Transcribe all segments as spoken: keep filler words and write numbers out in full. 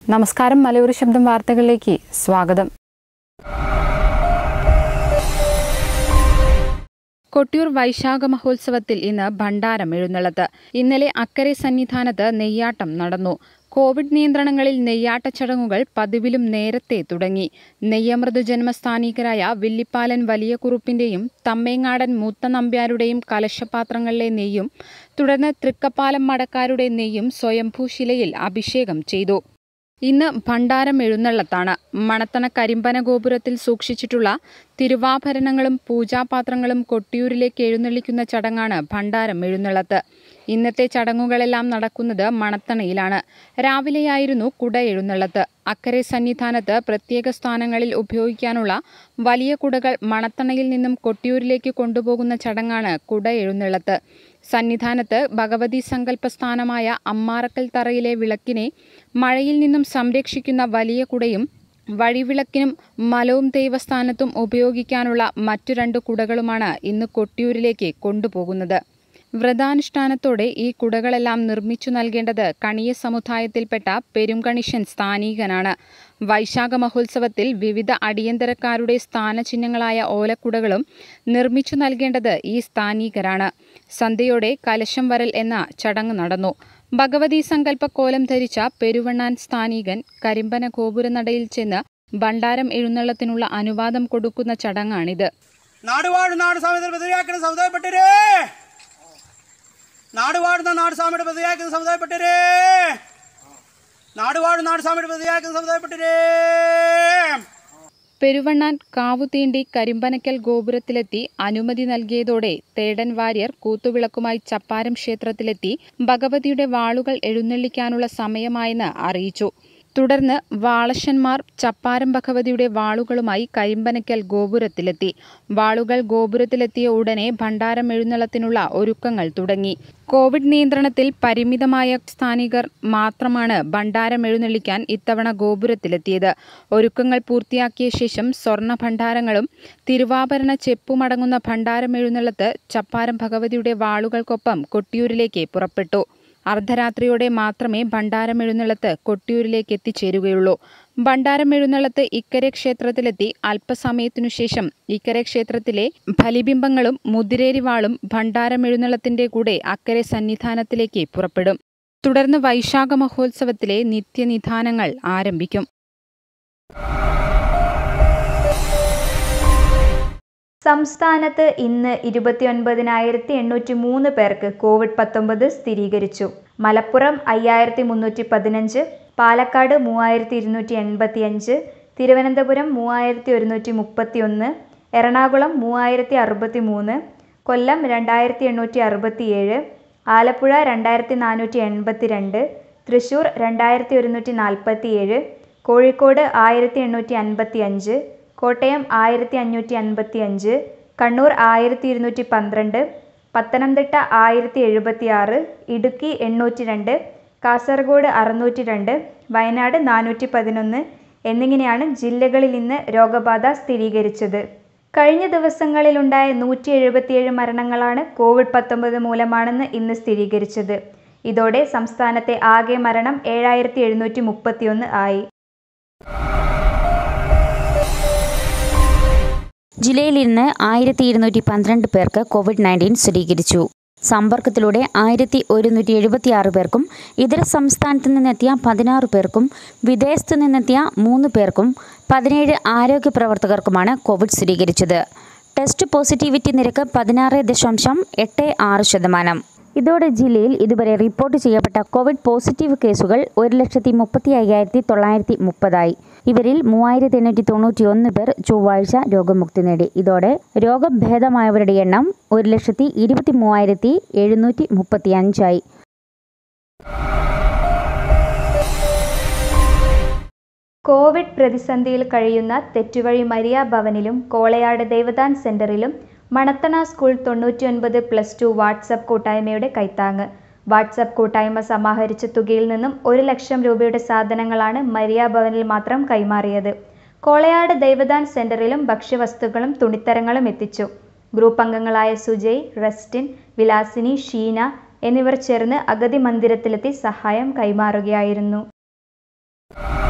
നമസ്കാരം. മലയോര ശബ്ദം വാർത്തകളിലേക്ക് സ്വാഗതം. കൊട്ടിയൂർ വൈശാഖ മഹോത്സവത്തിൽ ഇന്ന് ഭണ്ഡാരം എഴുന്നള്ളത്ത്. ഇന്നലെ അക്കരെ സന്നിധാനത്ത് നെയ്യാട്ടം നടന്നു. കോവിഡ് നിയന്ത്രണങ്ങളിൽ നെയ്യാട്ട ചടങ്ങുകൾ പതിവിലും നേരത്തെ തുടങ്ങി. നെയ്യമൃത് ജന്മസ്ഥാനീകരായ വില്ലിപ്പാലൻ വലിയ കുറുപ്പിന്റെയും തമ്മേങ്ങാടൻ മൂത്ത നമ്പ്യാരുടെയും കലശപാത്രങ്ങളിലെ നെയ്യും തുടർന്ന് തൃക്കപ്പാലം മടക്കാരുടെ നെയ്യും സ്വയംഭൂശിലയിൽ അഭിഷേകം ചെയ്തു. ഇന്ന് ഭണ്ഡാരം എഴുന്നള്ളത്താണ്. മണത്തണ കരിമ്പന ഗോപുരത്തിൽ സൂക്ഷിച്ചിട്ടുള്ള തിരുവാഭരണങ്ങളും പൂജാപാത്രങ്ങളും കൊട്ടിയൂരിലേക്ക് എഴുന്നള്ളിക്കുന്ന ചടങ്ങാണ് ഭണ്ഡാരം എഴുന്നള്ളത്ത്. ഇന്നത്തെ ചടങ്ങുകളെല്ലാം നടക്കുന്നത് മണത്തണയിലാണ്. രാവിലെയായിരുന്നു കുട എഴുന്നള്ളത്ത്. അക്കരെ സന്നിധാനത്ത് പ്രത്യേക സ്ഥാനങ്ങളിൽ ഉപയോഗിക്കാനുള്ള വലിയ കുടകൾ മണത്തണയിൽ നിന്നും കൊട്ടിയൂരിലേക്ക് കൊണ്ടുപോകുന്ന ചടങ്ങാണ് കുട എഴുന്നള്ളത്ത്. സന്നിധാനത്ത് ഭഗവതി സങ്കല്പ സ്ഥാനമായ അമ്മാറക്കൽ തറയിലെ വിളക്കിനെ മഴയിൽ നിന്നും സംരക്ഷിക്കുന്ന വലിയ കുടയും വഴിവിളക്കിനും മലവും ദേവസ്ഥാനത്തും ഉപയോഗിക്കാനുള്ള മറ്റു രണ്ട് കുടകളുമാണ് ഇന്ന് കൊട്ടിയൂരിലേക്ക് കൊണ്ടുപോകുന്നത്. വ്രതാനുഷ്ഠാനത്തോടെ ഈ കുടകളെല്ലാം നിർമ്മിച്ചു നൽകേണ്ടത് കണിയ സമുദായത്തിൽപ്പെട്ട പെരുംകണിശൻ സ്ഥാനീകനാണ്. വൈശാഖ മഹോത്സവത്തിൽ വിവിധ അടിയന്തരക്കാരുടെ സ്ഥാനചിഹ്നങ്ങളായ ഓലക്കുടകളും നിർമ്മിച്ചു നൽകേണ്ടത് ഈ സ്ഥാനീകരാണ്. സന്ധ്യയോടെ കലശം വരൽ എന്ന ചടങ്ങ് നടന്നു. ഭഗവതി സങ്കല്പ കോലം ധരിച്ച പെരുവണ്ണാൻ സ്ഥാനീകൻ കരിമ്പന ഗോപുരനടയിൽ ചെന്ന് ഭണ്ഡാരം എഴുന്നള്ളത്തിനുള്ള അനുവാദം കൊടുക്കുന്ന ചടങ്ങാണിത്. നാടുവാഴുന്ന നാടുവാഴുന്ന നാടുസ്വാമിയുടെ പ്രതിയാക്കുന്ന സമുദായപ്പെട്ടരേ നാടുവാഴുന്ന നാടുസ്വാമിയുടെ പ്രതിയാക്കുന്ന സമുദായപ്പെട്ടരേ പെരുവണ്ണാൻ കാവുതീണ്ടി കരിമ്പനക്കൽ ഗോപുരത്തിലെത്തി അനുമതി നൽകിയതോടെ തേടൻ വാര്യർ കൂത്തുവിളക്കുമായി ചപ്പാരം ക്ഷേത്രത്തിലെത്തി ഭഗവതിയുടെ വാളുകൾ എഴുന്നള്ളിക്കാനുള്ള സമയമായെന്ന് അറിയിച്ചു. തുടർന്ന് വാളശന്മാർ ചപ്പാരം ഭഗവതിയുടെ വാളുകളുമായി കരിമ്പനക്കൽ ഗോപുരത്തിലെത്തി. വാളുകൾ ഗോപുരത്തിലെത്തിയ ഉടനെ ഭണ്ഡാരം എഴുന്നള്ളത്തിനുള്ള ഒരുക്കങ്ങൾ തുടങ്ങി. കോവിഡ് നിയന്ത്രണത്തിൽ പരിമിതമായ സ്ഥാനികർ മാത്രമാണ് ഭണ്ഡാരം എഴുന്നള്ളിക്കാൻ ഇത്തവണ ഗോപുരത്തിലെത്തിയത്. ഒരുക്കങ്ങൾ പൂർത്തിയാക്കിയ ശേഷം സ്വർണ്ണ ഭണ്ഡാരങ്ങളും തിരുവാഭരണ ചെപ്പുമടങ്ങുന്ന ഭണ്ഡാരം എഴുന്നള്ളത്ത് ചപ്പാരം ഭഗവതിയുടെ വാളുകൾക്കൊപ്പം കൊട്ടിയൂരിലേക്ക് പുറപ്പെട്ടു. അർദ്ധരാത്രിയോടെ മാത്രമേ ഭണ്ഡാരം എഴുന്നള്ളത്ത് കൊട്ടിയൂരിലേക്ക് എത്തിച്ചേരുകയുള്ളൂ. ഭണ്ഡാരം എഴുന്നള്ളത്ത് ഇക്കരെ ക്ഷേത്രത്തിലെത്തി അല്പസമയത്തിനുശേഷം ഇക്കരെ ക്ഷേത്രത്തിലെ ബലിബിംബങ്ങളും മുതിരേരിവാളും ഭണ്ഡാരം എഴുന്നള്ളത്തിന്റെ കൂടെ അക്കരെ സന്നിധാനത്തിലേക്ക് പുറപ്പെടും. തുടർന്ന് വൈശാഖ മഹോത്സവത്തിലെ നിത്യനിധാനങ്ങൾ ആരംഭിക്കും. സംസ്ഥാനത്ത് ഇന്ന് ഇരുപത്തിയൊൻപതിനായിരത്തി എണ്ണൂറ്റി മൂന്ന് പേർക്ക് കോവിഡ് പത്തൊമ്പത് സ്ഥിരീകരിച്ചു. മലപ്പുറം അയ്യായിരത്തി മുന്നൂറ്റി പതിനഞ്ച്, പാലക്കാട് മൂവായിരത്തി ഇരുന്നൂറ്റി എൺപത്തി അഞ്ച്, തിരുവനന്തപുരം മൂവായിരത്തി ഒരുന്നൂറ്റി മുപ്പത്തി ഒന്ന്, എറണാകുളം മൂവായിരത്തി അറുപത്തി മൂന്ന്, കൊല്ലം രണ്ടായിരത്തി എണ്ണൂറ്റി അറുപത്തി ഏഴ്, ആലപ്പുഴ രണ്ടായിരത്തി നാനൂറ്റി എൺപത്തി രണ്ട്, തൃശൂർ രണ്ടായിരത്തി ഒരുന്നൂറ്റി നാൽപ്പത്തി ഏഴ്, കോഴിക്കോട് ആയിരത്തി എണ്ണൂറ്റി അൻപത്തി അഞ്ച്, കോട്ടയം ആയിരത്തി അഞ്ഞൂറ്റി അൻപത്തി അഞ്ച്, കണ്ണൂർ ആയിരത്തി ഇരുന്നൂറ്റി പന്ത്രണ്ട്, പത്തനംതിട്ട ആയിരത്തി എഴുപത്തി ആറ്, ഇടുക്കി എണ്ണൂറ്റി രണ്ട്, കാസർഗോഡ് അറുന്നൂറ്റി രണ്ട്, വയനാട് നാനൂറ്റി പതിനൊന്ന് എന്നിങ്ങനെയാണ് ജില്ലകളിൽ ഇന്ന് രോഗബാധ സ്ഥിരീകരിച്ചത്. കഴിഞ്ഞ ദിവസങ്ങളിലുണ്ടായ നൂറ്റി എഴുപത്തിയേഴ് മരണങ്ങളാണ് കോവിഡ് പത്തൊമ്പത് മൂലമാണെന്ന് ഇന്ന് സ്ഥിരീകരിച്ചത്. ഇതോടെ സംസ്ഥാനത്തെ ആകെ മരണം ഏഴായിരത്തി എഴുന്നൂറ്റി മുപ്പത്തി ഒന്ന് ആയി. ജില്ലയിൽ ഇന്ന് ആയിരത്തി ഇരുന്നൂറ്റി പന്ത്രണ്ട് പേർക്ക് കോവിഡ് നയൻറ്റീൻ സ്ഥിരീകരിച്ചു. സമ്പർക്കത്തിലൂടെ ആയിരത്തി ഒരുന്നൂറ്റി എഴുപത്തി ആറ് പേർക്കും ഇതര സംസ്ഥാനത്തു നിന്നെത്തിയ പതിനാറ് പേർക്കും വിദേശത്തു നിന്നെത്തിയ മൂന്ന് പേർക്കും പതിനേഴ് ആരോഗ്യ പ്രവർത്തകർക്കുമാണ് കോവിഡ് സ്ഥിരീകരിച്ചത്. ടെസ്റ്റ് പോസിറ്റിവിറ്റി നിരക്ക് പതിനാറ് ദശാംശം എട്ട് ആറ് ശതമാനം. ഇതോടെ ജില്ലയിൽ ഇതുവരെ റിപ്പോർട്ട് ചെയ്യപ്പെട്ട കോവിഡ് പോസിറ്റീവ് കേസുകൾ ഒരു ലക്ഷത്തി മുപ്പത്തി അയ്യായിരത്തി തൊള്ളായിരത്തി മുപ്പതായി. ഇവരിൽ മൂവായിരത്തി എണ്ണൂറ്റി തൊണ്ണൂറ്റി ഒന്ന് പേർ ചൊവ്വാഴ്ച രോഗമുക്തി നേടി. ഇതോടെ രോഗഭേദമായവരുടെ എണ്ണം ഒരു ലക്ഷത്തി ഇരുപത്തി മൂവായിരത്തി എഴുന്നൂറ്റി മുപ്പത്തി അഞ്ചായി. കോവിഡ് പ്രതിസന്ധിയിൽ കഴിയുന്ന തെറ്റുവഴി മരിയ ഭവനിലും കോളയാട് ദേവദാൻ സെന്ററിലും മണത്തണ സ്കൂൾ തൊണ്ണൂറ്റിയൊൻപത് പ്ലസ് ടു വാട്സപ്പ് കൂട്ടായ്മയുടെ കൈത്താങ്ങ്. വാട്സപ്പ് കൂട്ടായ്മ സമാഹരിച്ച തുകയിൽ നിന്നും ഒരു ലക്ഷം രൂപയുടെ സാധനങ്ങളാണ് മരിയ ഭവനിൽ മാത്രം കൈമാറിയത്. കോളയാട് ദേവദാൻ സെന്ററിലും ഭക്ഷ്യവസ്തുക്കളും തുണിത്തരങ്ങളും എത്തിച്ചു. ഗ്രൂപ്പ് അംഗങ്ങളായ സുജയ്, റെസ്റ്റിൻ, വിലാസിനി, ഷീന എന്നിവർ ചേർന്ന് അഗതി മന്ദിരത്തിലെത്തി സഹായം കൈമാറുകയായിരുന്നു.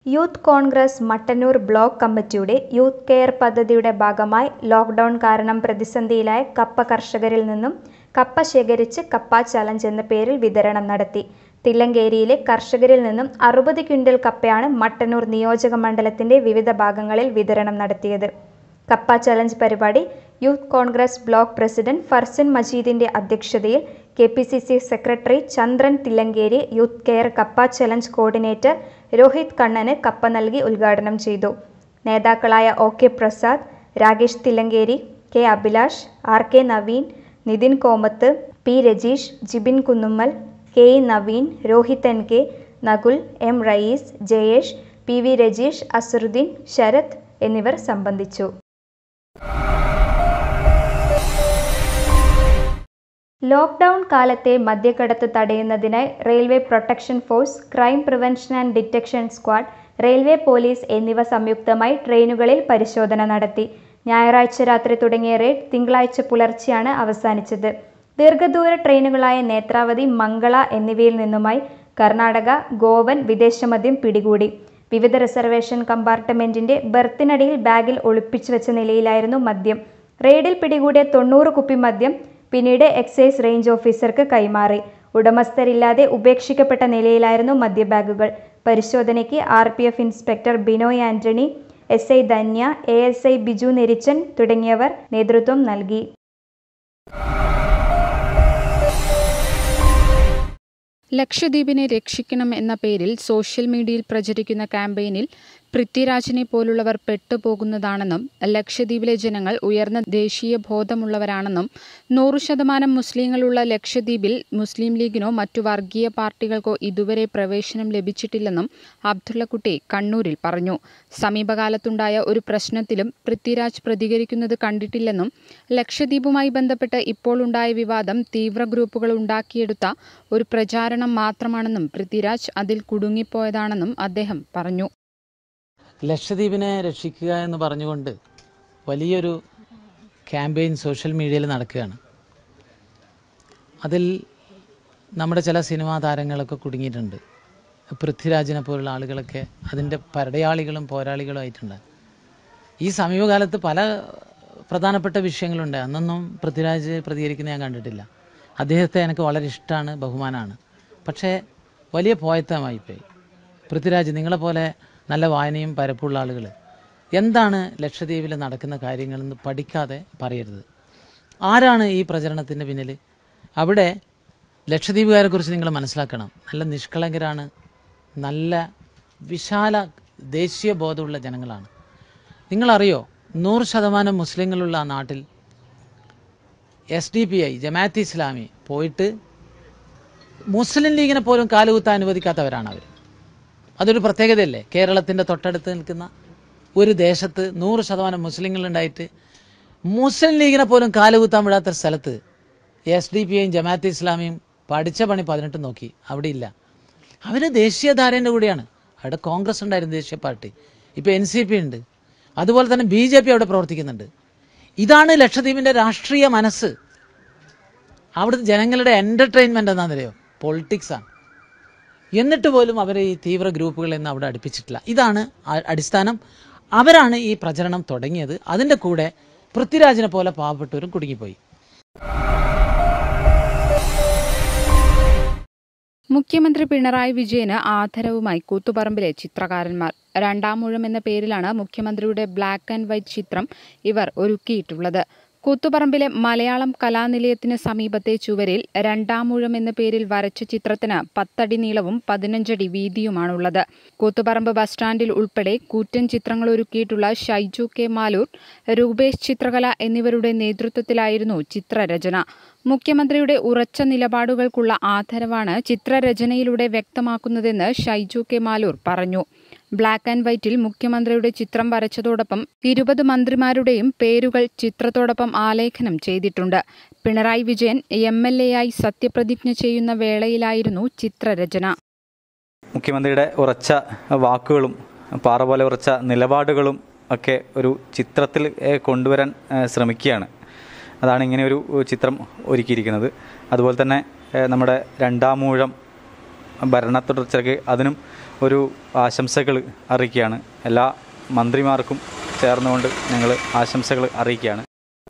യൂത്ത് കോൺഗ്രസ് മട്ടന്നൂർ ബ്ലോക്ക് കമ്മിറ്റിയുടെ യൂത്ത് കെയർ പദ്ധതിയുടെ ഭാഗമായി ലോക്ക്ഡൌൺ കാരണം പ്രതിസന്ധിയിലായ കപ്പ കർഷകരിൽ നിന്നും കപ്പ ശേഖരിച്ച് കപ്പ ചലഞ്ച് എന്ന പേരിൽ വിതരണം നടത്തി. തില്ലങ്കേരിയിലെ കർഷകരിൽ നിന്നും അറുപത് ക്വിൻ്റൽ കപ്പയാണ് മട്ടന്നൂർ നിയോജക മണ്ഡലത്തിന്റെ വിവിധ ഭാഗങ്ങളിൽ വിതരണം നടത്തിയത്. കപ്പ ചലഞ്ച് പരിപാടി youth Congress block president Farsin മജീദിന്റെ അധ്യക്ഷതയിൽ K P C C secretary Chandran Thillankeri, youth care കപ്പ ചലഞ്ച് കോർഡിനേറ്റർ രോഹിത് കണ്ണന് കപ്പ നൽകി ഉദ്ഘാടനം ചെയ്തു. നേതാക്കളായ O K Prasad, Rakesh Thillankeri, K Abhilash, R K Naveen, Nithin Komath, P Rajeesh, Jibin Kunnummal, K E Naveen, Rohit N K, Nakul, M Rayees, Jayesh, P V Rajeesh, Asaruddin, Sarath എന്നിവർ സംബന്ധിച്ചു. ലോക്ക്ഡൌൺ കാലത്തെ മദ്യക്കടത്ത് തടയുന്നതിനായി railway protection force, crime prevention and detection squad, railway police എന്നിവ സംയുക്തമായി ട്രെയിനുകളിൽ പരിശോധന നടത്തി. ഞായറാഴ്ച രാത്രി തുടങ്ങിയ റെയ്ഡ് തിങ്കളാഴ്ച പുലർച്ചെയാണ് അവസാനിച്ചത്. ദീർഘദൂര ട്രെയിനുകളായ നേത്രാവതി, മംഗള എന്നിവയിൽ നിന്നുമായി കർണാടക, ഗോവൻ വിദേശമദ്യം പിടികൂടി. വിവിധ റിസർവേഷൻ കമ്പാർട്ട്മെന്റിന്റെ ബർത്തിനടിയിൽ ബാഗിൽ ഒളിപ്പിച്ചു വെച്ച നിലയിലായിരുന്നു മദ്യം. റെയ്ഡിൽ പിടികൂടിയ തൊണ്ണൂറ് കുപ്പി മദ്യം പിന്നീട് എക്സൈസ് റേഞ്ച് ഓഫീസർക്ക് കൈമാറി. ഉടമസ്ഥരില്ലാതെ ഉപേക്ഷിക്കപ്പെട്ട നിലയിലായിരുന്നു മദ്യബാഗുകൾ. പരിശോധനയ്ക്ക് R P F inspector Binoy Antony, S I Dhanya, A S I Biju Nerichan തുടങ്ങിയവർ നേതൃത്വം നൽകി. ലക്ഷദ്വീപിനെ രക്ഷിക്കണം എന്ന പേരിൽ സോഷ്യൽ മീഡിയയിൽ പ്രചരിക്കുന്ന ക്യാമ്പയിനിൽ പൃഥ്വിരാജിനെ പോലുള്ളവർ പെട്ടുപോകുന്നതാണെന്നും ലക്ഷദ്വീപിലെ ജനങ്ങൾ ഉയർന്ന ദേശീയ ബോധമുള്ളവരാണെന്നും നൂറ് ശതമാനം മുസ്ലിങ്ങളുള്ള ലക്ഷദ്വീപിൽ മുസ്ലിം ലീഗിനോ മറ്റു വർഗീയ പാർട്ടികൾക്കോ ഇതുവരെ പ്രവേശനം ലഭിച്ചിട്ടില്ലെന്നും അബ്ദുള്ളക്കുട്ടി കണ്ണൂരിൽ പറഞ്ഞു. സമീപകാലത്തുണ്ടായ ഒരു പ്രശ്നത്തിലും പൃഥ്വിരാജ് പ്രതികരിക്കുന്നത് കണ്ടിട്ടില്ലെന്നും ലക്ഷദ്വീപുമായി ബന്ധപ്പെട്ട് ഇപ്പോൾ ഉണ്ടായ വിവാദം തീവ്ര ഗ്രൂപ്പുകൾ ഉണ്ടാക്കിയെടുത്ത ഒരു പ്രചാരണം മാത്രമാണെന്നും പൃഥ്വിരാജ് അതിൽ കുടുങ്ങിപ്പോയതാണെന്നും അദ്ദേഹം പറഞ്ഞു. ലക്ഷദ്വീപിനെ രക്ഷിക്കുക എന്ന് പറഞ്ഞുകൊണ്ട് വലിയൊരു ക്യാമ്പയിൻ സോഷ്യൽ മീഡിയയിൽ നടക്കുകയാണ്. അതിൽ നമ്മുടെ ചില സിനിമാ താരങ്ങളൊക്കെ കുടുങ്ങിയിട്ടുണ്ട്. പൃഥ്വിരാജിനെ പോലുള്ള ആളുകളൊക്കെ അതിൻ്റെ പരടയാളികളും പോരാളികളും ആയിട്ടുണ്ട്. ഈ സമീപകാലത്ത് പല പ്രധാനപ്പെട്ട വിഷയങ്ങളുണ്ട്. അന്നൊന്നും പൃഥ്വിരാജ് പ്രതികരിക്കുന്നത് ഞാൻ കണ്ടിട്ടില്ല. അദ്ദേഹത്തെ എനിക്ക് വളരെ ഇഷ്ടമാണ്, ബഹുമാനമാണ്. പക്ഷേ വലിയ പോയത്തമായിപ്പോയി. പൃഥ്വിരാജ്, നിങ്ങളെപ്പോലെ നല്ല വായനയും പരപ്പുള്ള ആളുകൾ എന്താണ് ലക്ഷദ്വീപിൽ നടക്കുന്ന കാര്യങ്ങളെന്ന് പഠിക്കാതെ പറയരുത്. ആരാണ് ഈ പ്രചരണത്തിൻ്റെ പിന്നിൽ? അവിടെ ലക്ഷദ്വീപുകാരെക്കുറിച്ച് നിങ്ങൾ മനസ്സിലാക്കണം. നല്ല നിഷ്കളങ്കരാണ്, നല്ല വിശാല ദേശീയ ബോധമുള്ള ജനങ്ങളാണ്. നിങ്ങളറിയോ, നൂറ് ശതമാനം മുസ്ലിങ്ങളുള്ള ആ നാട്ടിൽ S D P I, Jamaat Islami പോയിട്ട് മുസ്ലിം ലീഗിനെ പോലും കാലുകുത്താൻ അനുവദിക്കാത്തവരാണ് അവർ. അതൊരു പ്രത്യേകതയല്ലേ? കേരളത്തിൻ്റെ തൊട്ടടുത്ത് നിൽക്കുന്ന ഒരു ദേശത്ത് നൂറ് ശതമാനം മുസ്ലിങ്ങളുണ്ടായിട്ട് മുസ്ലിം ലീഗിനെ പോലും കാലുകുത്താൻ വിടാത്ത സ്ഥലത്ത് എസ് ഡി പി ഐയും ജമാഅത്ത് ഇസ്ലാമിയും പഠിച്ച പണി പതിനെട്ട് നോക്കി. അവിടെ ഇല്ല. അവർ ദേശീയധാരേൻ്റെ കൂടെയാണ്. അവിടെ കോൺഗ്രസ് ഉണ്ടായിരുന്നു, ദേശീയ പാർട്ടി. ഇപ്പോൾ എൻ സി പി ഉണ്ട്. അതുപോലെ തന്നെ ബി ജെ പി അവിടെ പ്രവർത്തിക്കുന്നുണ്ട്. ഇതാണ് ലക്ഷദ്വീപിൻ്റെ രാഷ്ട്രീയ മനസ്സ്. അവിടുത്തെ ജനങ്ങളുടെ എൻ്റർടൈൻമെൻറ്റ് എന്താണെന്നറിയോ? പൊളിറ്റിക്സാണ്. എന്നിട്ട് പോലും അവരെ ഈ തീവ്ര ഗ്രൂപ്പുകളെന്ന് അവിടെ അടുപ്പിച്ചിട്ടില്ല. ഇതാണ് അടിസ്ഥാനം. അവരാണ് ഈ പ്രചരണം തുടങ്ങിയത്. അതിൻ്റെ കൂടെ പൃഥ്വിരാജിനെ പോലെ പാവപ്പെട്ടവരും കുടുങ്ങിപ്പോയി. മുഖ്യമന്ത്രി പിണറായി വിജയന് ആദരവുമായി കൂത്തുപറമ്പിലെ ചിത്രകാരന്മാർ. രണ്ടാമൂഴം എന്ന പേരിലാണ് മുഖ്യമന്ത്രിയുടെ ബ്ലാക്ക് ആൻഡ് വൈറ്റ് ചിത്രം ഇവർ ഒരുക്കിയിട്ടുള്ളത്. കൂത്തുപറമ്പിലെ മലയാളം കലാനിലയത്തിന് സമീപത്തെ ചുവരിൽ രണ്ടാമൂഴം എന്ന പേരിൽ വരച്ച ചിത്രത്തിന് പത്തടി നീളവും പതിനഞ്ചടി വീതിയുമാണുള്ളത്. കൂത്തുപറമ്പ് ബസ് സ്റ്റാൻഡിൽ ഉൾപ്പെടെ കൂറ്റൻ ചിത്രങ്ങൾ ഒരുക്കിയിട്ടുള്ള ഷൈജു കെ മാലൂർ, രൂപേഷ് ചിത്രകല എന്നിവരുടെ നേതൃത്വത്തിലായിരുന്നു ചിത്രരചന. മുഖ്യമന്ത്രിയുടെ ഉറച്ച നിലപാടുകൾക്കുള്ള ആദരവാണ് ചിത്രരചനയിലൂടെ വ്യക്തമാക്കുന്നതെന്ന് ഷൈജു കെ മാലൂർ പറഞ്ഞു. ബ്ലാക്ക് ആൻഡ് വൈറ്റിൽ മുഖ്യമന്ത്രിയുടെ ചിത്രം വരച്ചതോടൊപ്പം ഇരുപത് മന്ത്രിമാരുടെയും പേരുകൾ ചിത്രത്തോടൊപ്പം ആലേഖനം ചെയ്തിട്ടുണ്ട്. Pinarayi Vijayan M L A ആയി സത്യപ്രതിജ്ഞ ചെയ്യുന്ന വേളയിലായിരുന്നു ചിത്രരചന. മുഖ്യമന്ത്രിയുടെ ഉറച്ച വാക്കുകളും പാറ പോലെ ഉറച്ച നിലപാടുകളും ഒക്കെ ഒരു ചിത്രത്തിൽ കൊണ്ടുവരാൻ ശ്രമിക്കുകയാണ്. അതാണ് ഇങ്ങനെ ഒരു ചിത്രം ഒരുക്കിയിരിക്കുന്നത്. അതുപോലെ തന്നെ നമ്മുടെ രണ്ടാമൂഴം ഭരണ തുടർച്ചയ്ക്ക് അതിനും ഒരു ആശംസകൾ അറിയിക്കുകയാണ്. എല്ലാ മന്ത്രിമാർക്കും ചേർന്നുകൊണ്ട് ഞങ്ങൾ ആശംസകൾ അറിയിക്കുകയാണ്.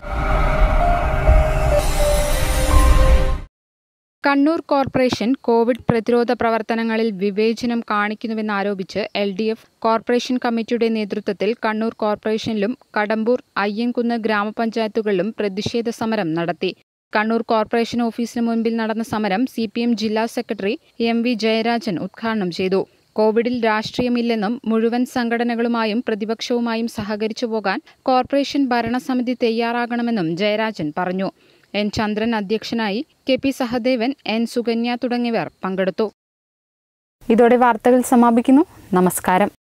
കണ്ണൂർ കോർപ്പറേഷൻ കോവിഡ് പ്രതിരോധ പ്രവർത്തനങ്ങളിൽ വിവേചനം കാണിക്കുന്നുവെന്നാരോപിച്ച് എൽ ഡി എഫ് കോർപ്പറേഷൻ കമ്മിറ്റിയുടെ നേതൃത്വത്തിൽ കണ്ണൂർ കോർപ്പറേഷനിലും കടമ്പൂർ അയ്യൻകുന്ന് ഗ്രാമപഞ്ചായത്തുകളിലും പ്രതിഷേധ സമരം നടത്തി. കണ്ണൂർ കോർപ്പറേഷൻ ഓഫീസിന് മുൻപിൽ നടന്ന സമരം സി പി എം ജില്ലാ സെക്രട്ടറി എം വി ജയരാജൻ ഉദ്ഘാടനം ചെയ്തു. കോവിഡിൽ രാഷ്ട്രീയമില്ലെന്നും മുഴുവൻ സംഘടനകളുമായും പ്രതിപക്ഷവുമായും സഹകരിച്ചു പോകാൻ കോർപ്പറേഷൻ ഭരണസമിതി തയ്യാറാകണമെന്നും ജയരാജൻ പറഞ്ഞു. എൻ ചന്ദ്രൻ അധ്യക്ഷനായി, K P Sahadevan, N Sukanya തുടങ്ങിയവർ പങ്കെടുത്തു. ഇതോടെ വാർത്തകൾ സമാപിക്കുന്നു. നമസ്കാരം.